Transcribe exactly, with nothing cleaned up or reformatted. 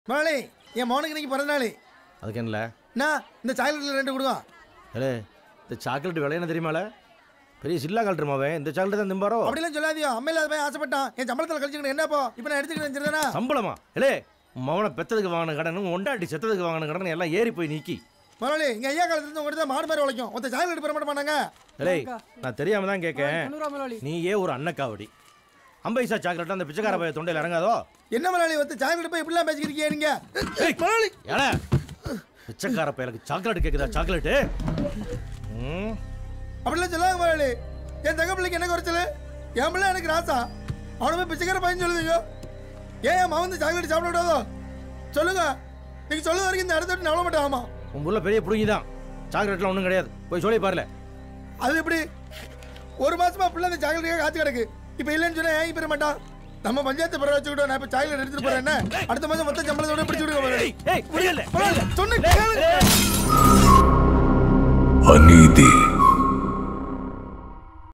முதலாளி என் மோனுக்கு இன்னைக்கு பிறந்த நாள். அதுக்கு என்னல? நான் இந்த சாக்லேட்ல ரெண்டு கொடுங்க. ஏலே இந்த சாக்லேட் விலை என்ன தெரியுமால? பெரிய சில்லா கலட்டுமாவே. இந்த சாக்லேட் தான் திம்பாரோ? அப்படிலாம் சொல்லாதியோ. அம்மையில அதை ஆசைப்பட்டான். என் சம்பளத்துல கழிச்சுக்கிட்டு என்னப்போ இப்போ நான் எடுத்துக்கிட்டு வச்சிருந்தேனா? சம்பளமா? ஏலே மவனை பெத்ததுக்கு வாங்கின கடன் ஒண்டாட்டி செத்ததுக்கு வாங்கின கடன் எல்லாம் ஏறி போய் நீக்கி. முதலாளி எங்க ஐயா காலத்துல இருந்து உங்ககிட்ட மாடு மாதிரி உழைக்கும். ஒத்த சாக்லேட் பெற மாட்ட மாட்டாங்க. ஏலே நான் தெரியாம தான் கேட்கேன். நீ ஏ ஒரு அன்னக்காவடி ஐம்பது சாக்லேட் அந்த பிச்சைக்கார பைய தொண்டையில் இறங்காதோ? என்ன முதலாளி ஒத்த சாக்லேட் போய் இப்படிலாம் பேசிக்கிறீங்க நீங்க? முதலாளி ஏலே பிச்சைக்கார பையலுக்கு சாக்லேட் கேக்குதா? சாக்லேட்டு அப்படிலாம் சொல்லாங்க முதலாளி. என் தங்க பிள்ளைக்கு என்ன குறைச்சல்? என் பிள்ளை எனக்கு ராசா. அவனை போய் பிச்சைக்கார பையன் சொல்லுவீங்க. ஏன் என் மகன் வந்து சாக்லேட் சாப்பிட விடாதோ? சொல்லுங்க. நீங்க சொல்லுற வரைக்கும் இந்த இடத்த விட்டு நவள மாட்டேன். ஆமா உங்க ஊர்ல பெரிய புடுங்கி தான். சாக்லேட்லாம் ஒன்றும் கிடையாது. போய் சொல்லி பாருல. அது எப்படி? ஒரு மாசமா பிள்ளை அந்த சாக்லேட்டுக்காக காத்து கிடக்கு. இப்போ இல்லைன்னு சொன்னா ஏன் பெற மாட்டான்? நம்ம பஞ்சாயத்து பெற வச்சுக்கிட்டோம். நான் இப்போ சாக்லேட் எடுத்துட்டு போறேன். என்ன அடுத்த மாசம் மொத்த சம்பளத்தோட பிடிச்சு விடுங்க. சொன்ன அநீதி.